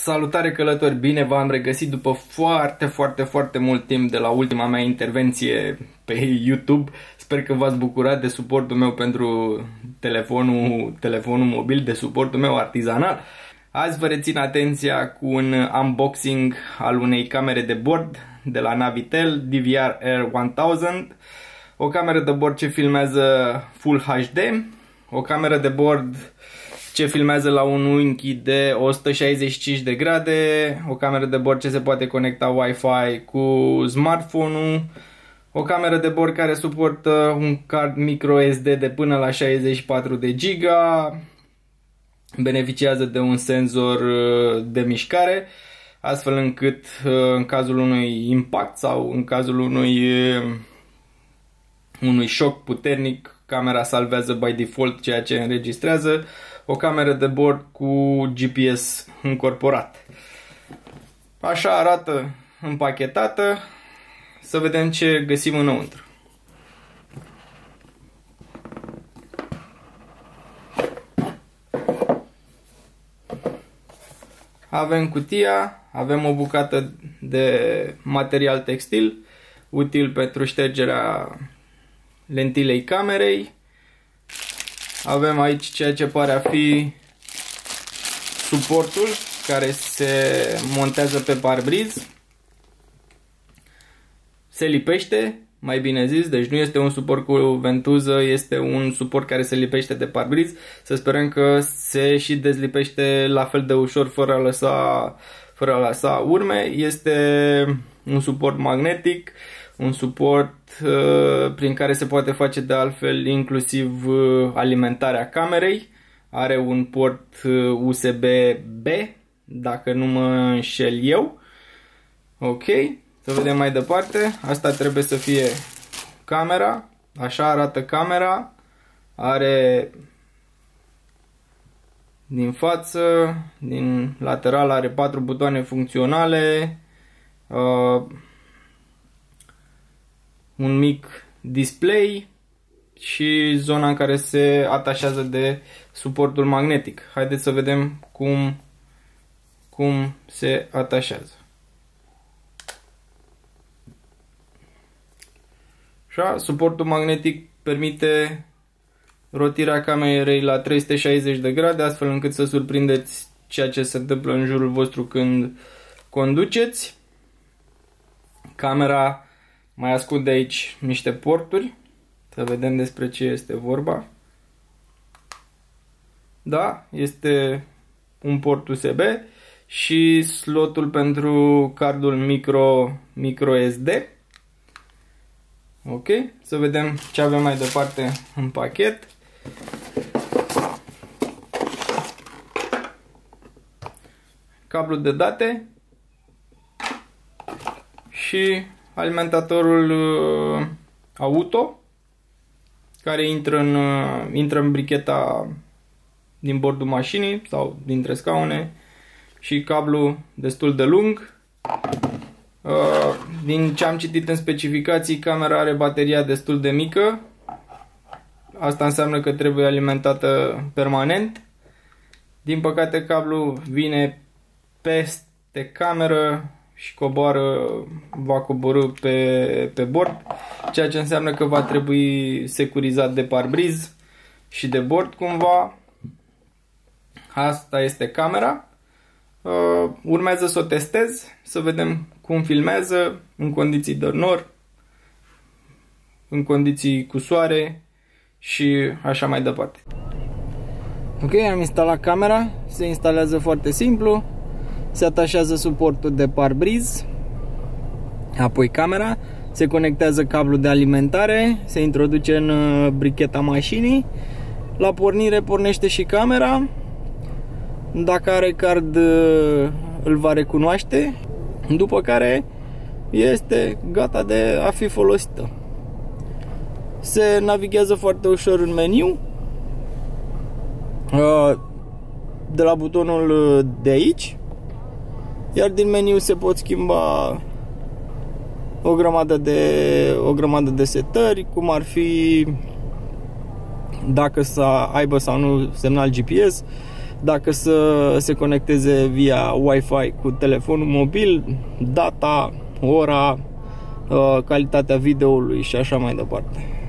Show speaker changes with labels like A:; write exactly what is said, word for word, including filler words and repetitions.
A: Salutare călători, bine v-am regăsit după foarte, foarte, foarte mult timp de la ultima mea intervenție pe YouTube. Sper că v-ați bucurat de suportul meu pentru telefonul, telefonul mobil, de suportul meu artizanal. Azi vă rețin atenția cu un unboxing al unei camere de bord de la Navitel D V R Air one thousand. O cameră de bord ce filmează Full H D, o cameră de bord ce filmează la un unghi de o sută șaizeci și cinci de grade, o cameră de bord ce se poate conecta Wi-Fi cu smartphone-ul, o cameră de bord care suportă un card micro S D de până la șaizeci și patru de giga, beneficiază de un senzor de mișcare, astfel încât în cazul unui impact sau în cazul unui, unui șoc puternic, camera salvează by default ceea ce înregistrează. O cameră de bord cu G P S încorporat. Așa arată împachetată. Să vedem ce găsim înăuntru. Avem cutia, avem o bucată de material textil, util pentru ștergerea lentilei camerei. Avem aici ceea ce pare a fi suportul care se montează pe parbriz. Se lipește, mai bine zis, deci nu este un suport cu ventuză, este un suport care se lipește de parbriz. Să sperăm că se și dezlipește la fel de ușor fără a lăsa, fără a lăsa urme. Este un suport magnetic, un suport uh, prin care se poate face de altfel inclusiv uh, alimentarea camerei. Are un port uh, U S B B, dacă nu mă înșel eu. Ok, să vedem mai departe. Asta trebuie să fie camera. Așa arată camera. Are din față, din lateral are patru butoane funcționale. Uh, un mic display și zona în care se atașează de suportul magnetic. Haideți să vedem cum, cum se atașează. Așa, suportul magnetic permite rotirea camerei la trei sute șaizeci de grade, astfel încât să surprindeți ceea ce se întâmplă în jurul vostru când conduceți. Camera mai ascunde aici niște porturi, să vedem despre ce este vorba. Da, este un port U S B și slotul pentru cardul micro, micro S D. Ok, să vedem ce avem mai departe în pachet. Cablu de date și alimentatorul uh, auto care intră în, uh, intră în bricheta din bordul mașinii sau dintre scaune și cablu destul de lung. Uh, din ce am citit în specificații, camera are bateria destul de mică. Asta înseamnă că trebuie alimentată permanent. Din păcate cablul vine peste cameră și coboară, va coborî pe, pe bord, ceea ce înseamnă că va trebui securizat de parbriz și de bord cumva. Asta este camera. Uh, urmează să o testez, să vedem cum filmează în condiții de nor, în condiții cu soare și așa mai departe. Ok, am instalat camera, se instalează foarte simplu. Se atașează suportul de parbriz, apoi camera, se conectează cablul de alimentare, se introduce în bricheta mașinii, la pornire pornește și camera, dacă are card îl va recunoaște, după care este gata de a fi folosită. Se navighează foarte ușor în meniu, de la butonul de aici. Iar din meniu se pot schimba o grămadă de, o grămadă de setări, cum ar fi dacă să aibă sau nu semnal G P S, dacă să se conecteze via Wi-Fi cu telefonul mobil, data, ora, calitatea videoului și așa mai departe.